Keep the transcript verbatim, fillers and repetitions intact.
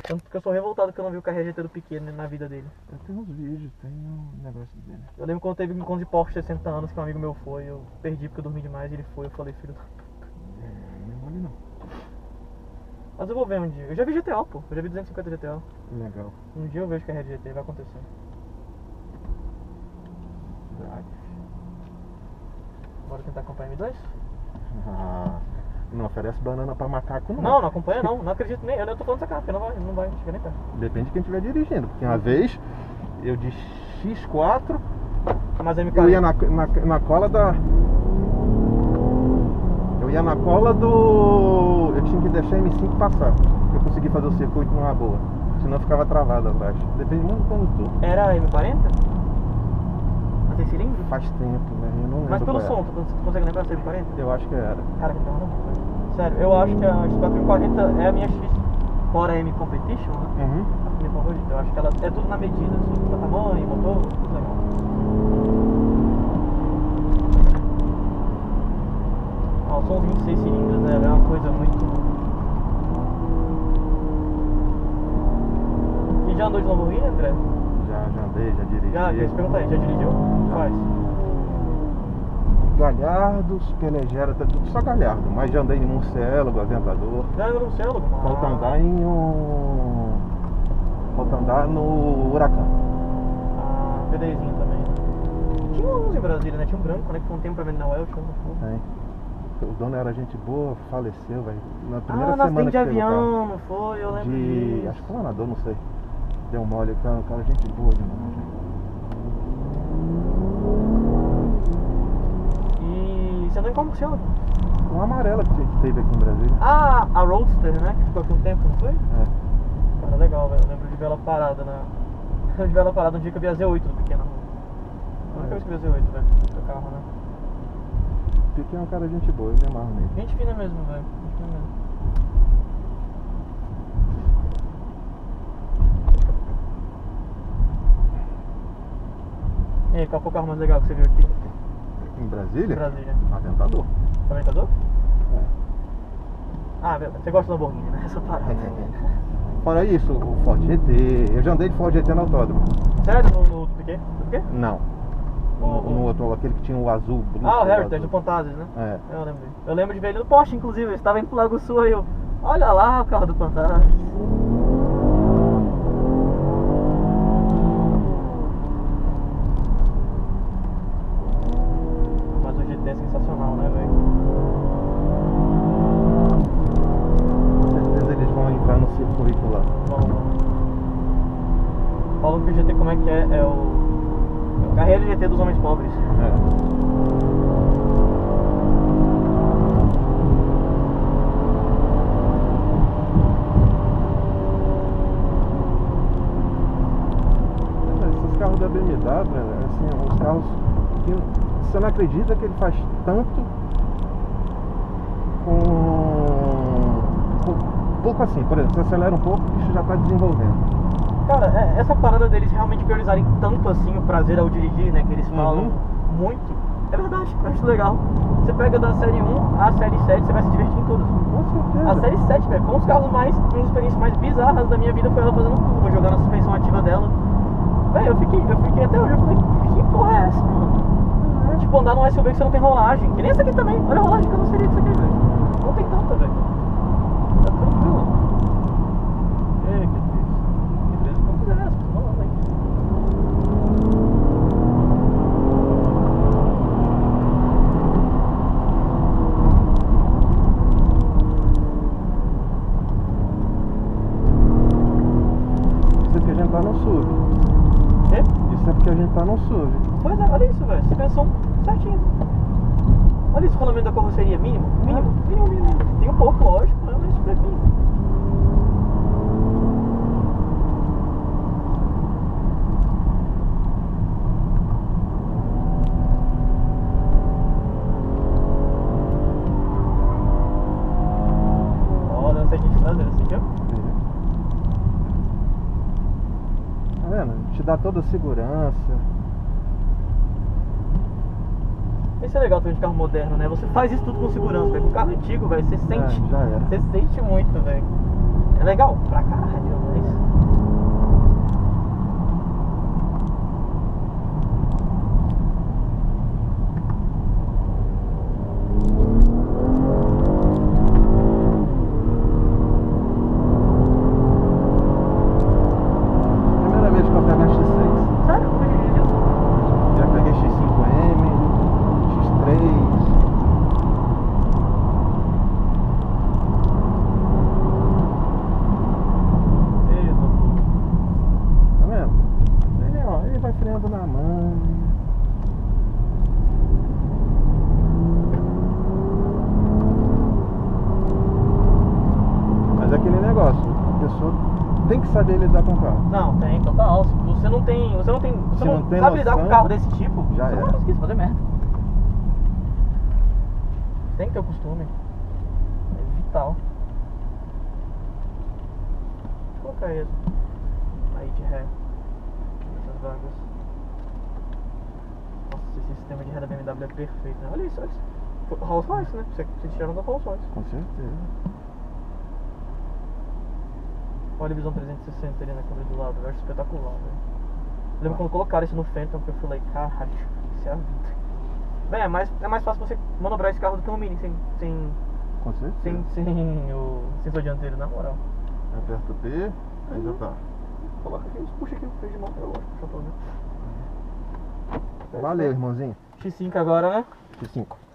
Tanto que eu sou revoltado que eu não vi o K R G T do pequeno na vida dele. Eu tenho uns vídeos, tem um negócio dele. Eu lembro quando teve um encontro de Porsche de sessenta anos que um amigo meu foi, eu perdi porque eu dormi demais e ele foi, eu falei, filho da puta. É, não vale não. Mas eu vou ver um dia. Eu já vi G T O, pô. Eu já vi duzentos e cinquenta G T O. Legal. Um dia eu vejo o K R G T, vai acontecer. Drive. Bora tentar acompanhar M dois? Ah, não oferece banana pra macaco não. Não, não acompanha não. Não acredito nem. Eu não tô falando sacanagem, porque não vai, não vai chegar nem perto. Depende de quem estiver dirigindo. Porque uma vez eu de X quatro Mas M eu quarenta. ia na, na, na cola da. Eu ia na cola do. Eu tinha que deixar a M cinco passar. Eu consegui fazer o circuito numa boa. Senão eu ficava travado atrás. Depende muito do condutor. Era M quarenta? Não tem cilindro? Faz tempo, né? Eu não lembro. Mas pelo qual som, era. tu tu consegue lembrar se é M quarenta? Eu acho que era. Cara, que não, não. Sério, eu acho que a X quatro M quarenta é a minha X. Fora a M Competition, né? Uhum. A minha favorita. Eu acho que ela é tudo na medida, assim. Pra tamanho, motor, tudo legal. Ó, o som vinte e seis cilindros, né? É uma coisa muito... E já andou de Lamborghini, André? Já, já andei, já dirigi. Já, quer se perguntar aí, já dirigiu? Já. Quais? Galhardos, Pelegera, tá tudo só Galhardo. Mas já andei em Murciélago, Aventador. Já andou no Cielo? Falta andar em um... Falta andar no Huracan. Ah, PDzinho também. Tinha uns em Brasília, né? Tinha um branco, né? Que foi um tempo pra vender na Welch. Tem. O dono era gente boa, faleceu, velho. Na primeira Ah, no semana acidente de que pegou o carro. avião, não foi? Eu lembro De... disso. Acho que foi planador, não sei. Deu mole, cara, o cara gente boa demais. E você andou em qual Cielo? Uma amarela que teve aqui em Brasília. Ah, a Roadster, né? Que ficou aqui um tempo, não foi? É. Cara, legal, velho. Eu lembro de ver ela parada na... Eu de ver ela parada no dia que eu vi a Z oito do pequeno. A única vez que eu vi a Z oito, velho. Do carro, né? Piquet é um cara gente boa, eu me amarro nele. Gente fina mesmo, velho. Gente fina mesmo. E aí, qual foi o carro mais legal que você viu aqui? Em Brasília? Em Brasília. Aventador. Aventador? É. Ah, velho, você gosta do Lamborghini, né? Essa parada. Fora isso, o Ford G T. Eu já andei de Ford G T no autódromo. Sério? No, no do Piquet? Do Piquet? Não. O- No, o- no outro, aquele que tinha o azul. Blue, Ah, o azul. Heritage, do Pantases, né? É. Eu lembro. Eu lembro de ver ele no Porsche, inclusive. Eu estava indo pro Lago Sul e eu... Olha lá o carro do Pantases. Mas o G T é sensacional, né, velho? Com certeza eles vão entrar no circuito lá. Vamos, vamos. Falam que o G T como é que é? É o... É o carreira G T dos homens pobres. É. Esses carros da B M W, né, assim, uns carros que você não acredita que ele faz tanto com com- pouco assim. Por exemplo, você acelera um pouco, o bicho já está desenvolvendo. Cara, é- essa parada deles realmente priorizarem tanto assim o prazer ao dirigir, né? Que eles falam Uhum. muito. É verdade, eu acho legal. Você pega da série um à série sete, você vai se divertir em todas. Com certeza. A série sete, velho, foi um dos carros mais, uma das experiências mais bizarras da minha vida, foi ela fazendo curva, jogando a suspensão ativa dela. Velho, eu fiquei, eu fiquei até hoje, eu falei, que porra é essa, mano? É tipo andar num S U V que você não tem rolagem. Que nem essa aqui também, olha a rolagem de carroceria disso aqui, velho. Não tem tanta, velho. Tá tranquilo. Ei, que triste. Que triste, quantos é essa? Vamos lá, velho. Isso é porque a gente tá no S U V. Quê? Isso é porque a gente tá no S U V. Pois é, olha isso, velho. Suspensão certinho. Olha esse rolamento da carroceria mínimo. Mínimo, mínimo, mínimo. mínimo. Tem um pouco, lógico, né? Mas super mínimo. Ó, dando sete de traseira, assim, ó. Tá vendo? Te dá toda a segurança. Isso é legal também de carro moderno, né? Você faz isso tudo com segurança, velho. Com carro antigo, velho, você sente. É, já era. Você sente muito, velho. É legal pra caralho, mas... Primeira vez que eu pego a X seis. Sério? Como é que dirigiu? Já peguei X cinco M, X três. Eita, pô. Tá vendo? Ele, ó, ele vai freando na mão. Mas é aquele negócio, a pessoa tem que saber lidar com o carro. Não, tem, total. Se você não tem. Você não tem. Você Se não, não tem sabe lidar com um noção, carro desse tipo, já você não era. vai conseguir fazer merda. Tem que ter o costume. É vital. Deixa eu colocar ele aí de ré. Nessas vagas. Nossa, esse sistema de ré da B M W é perfeito, né? Olha isso, olha isso. Rolls Royce, né? Vocês tiraram da Rolls Royce. Com certeza. Olha a visão trezentos e sessenta ali na câmera do lado, eu acho espetacular, velho. Lembro quando colocaram isso no Phantom que eu falei, caralho, isso é a vida. Bem, é mais, é mais fácil você manobrar esse carro do que um Mini sem, sem, Com certeza. sem, sem o sensor dianteiro, na moral. Aperta o P, aí já tá. Coloca aqui, puxa aqui o freio de mão, eu gosto de puxar pelo menos. Valeu, irmãozinho. X cinco agora, né? X cinco.